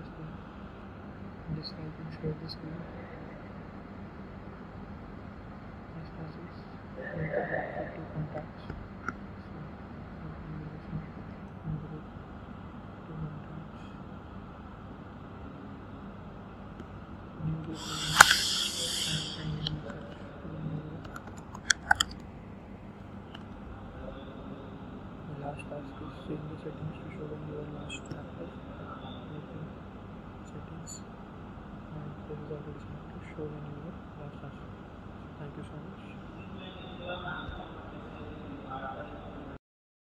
screen. This I can share the screen. Next passes. We can add 2 contacts. So configuration group 2 contacts. New group and new search for the new group. The last task is change the settings to show the your last laptop. Open settings, and this is already selected. Show the new last task. So thank you so much.